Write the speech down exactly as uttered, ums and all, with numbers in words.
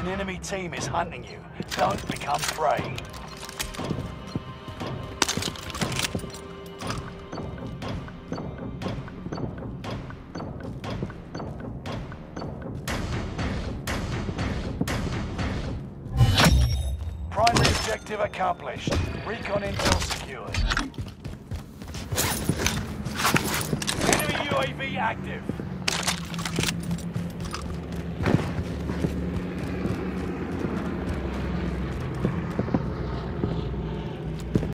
An enemy team is hunting you. Don't become prey. Primary objective accomplished. Recon intel secured. Enemy U A V active.